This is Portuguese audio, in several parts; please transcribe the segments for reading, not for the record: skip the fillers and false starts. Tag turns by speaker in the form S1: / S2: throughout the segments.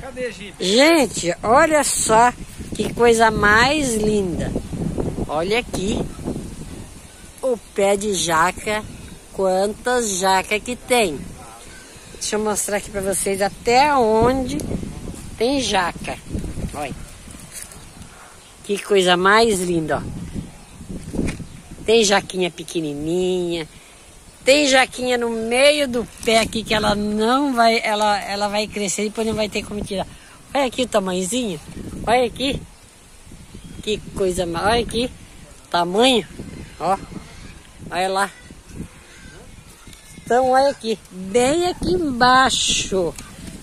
S1: Cadê, Gipe?
S2: Gente, olha só que coisa mais linda. Olha aqui o pé de jaca, quantas jacas que tem. Deixa eu mostrar aqui pra vocês até onde tem jaca. Olha. Que coisa mais linda, ó. Tem jaquinha pequenininha. Tem jaquinha no meio do pé aqui que ela não vai, ela vai crescer e depois não vai ter como tirar. Olha aqui o tamanhozinho. Olha aqui. Que coisa mais. Olha aqui. Tamanho. Ó. Olha lá. Então olha aqui. Bem aqui embaixo.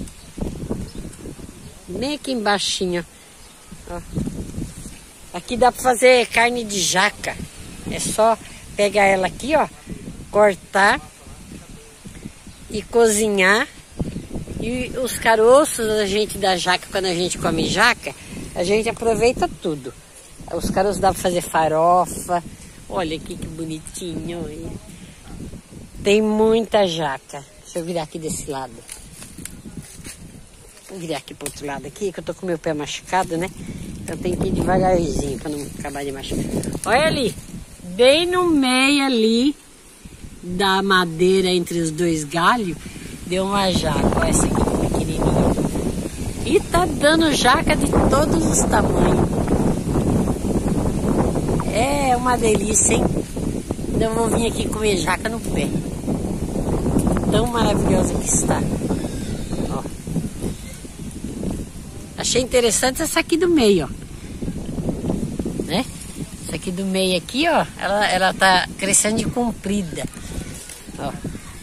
S2: Bem aqui embaixinho. Ó. Aqui dá para fazer carne de jaca. É só pegar ela aqui, ó. Cortar e cozinhar. E os caroços da jaca, quando a gente come jaca, a gente aproveita tudo. Os caroços dá para fazer farofa. Olha aqui que bonitinho. Olha. Tem muita jaca. Deixa eu virar aqui desse lado. Vou virar aqui pro outro lado aqui, que eu tô com meu pé machucado, né? Então tem que ir devagarzinho para não acabar de machucar. Olha ali, bem no meio ali da madeira entre os dois galhos, deu uma jaca. Olha essa aqui pequenininha. E tá dando jaca de todos os tamanhos. É uma delícia, hein? Então eu vou vir aqui comer jaca no pé. Tão maravilhosa que está. Ó. Achei interessante essa aqui do meio, ó. Né? Essa aqui do meio aqui, ó, ela tá crescendo de comprida. Ó.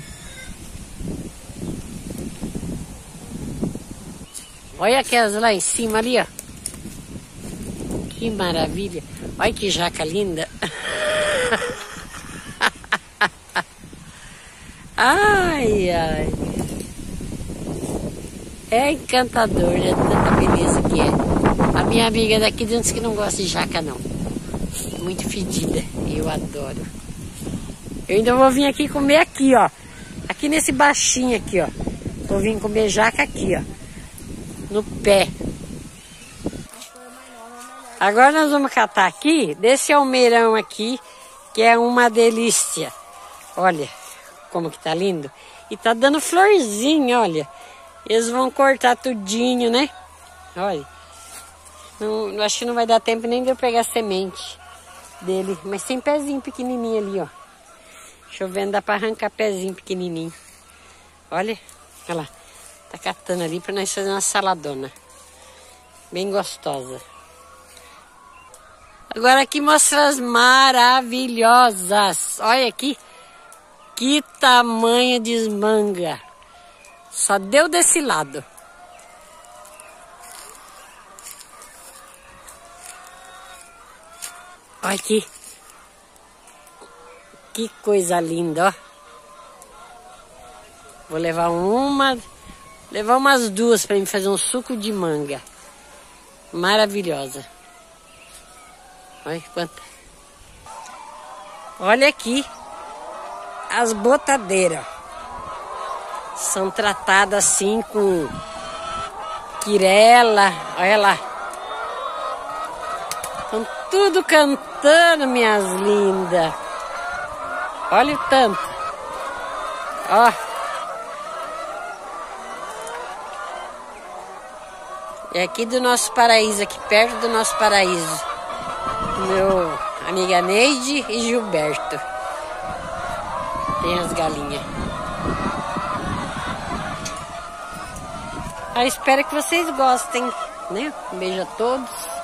S2: Olha aquelas lá em cima ali, ó. Que maravilha. Olha que jaca linda. Ai, ai. É encantador, né? Tanta beleza que é. A minha amiga daqui diz que não gosta de jaca, não. Muito fedida. Eu adoro. Eu ainda vou vir aqui comer aqui, ó. Aqui nesse baixinho aqui, ó. Vou vir comer jaca aqui, ó. No pé. Agora nós vamos catar aqui desse almeirão aqui, que é uma delícia. Olha como que tá lindo. E tá dando florzinha, olha. Eles vão cortar tudinho, né? Olha. Não, acho que não vai dar tempo nem de eu pegar a semente dele. Mas tem pezinho pequenininho ali, ó. Deixa eu ver, dá pra arrancar pezinho pequenininho. Olha. Olha lá. Tá catando ali pra nós fazer uma saladona. Bem gostosa. Agora aqui mostra as maravilhosas. Olha aqui. Que tamanho de manga. Só deu desse lado. Olha aqui. Que coisa linda, ó. Vou levar umas duas para mim fazer um suco de manga. Maravilhosa. Olha quanta. Olha aqui. As botadeiras. São tratadas assim com quirela. Olha lá. Estão tudo cantando, minhas lindas. Olha o tanto. Ó. É aqui do nosso paraíso, aqui perto do nosso paraíso. Meu amiga Neide e Gilberto. Tem as galinhas. Eu espero que vocês gostem, né? Um beijo a todos.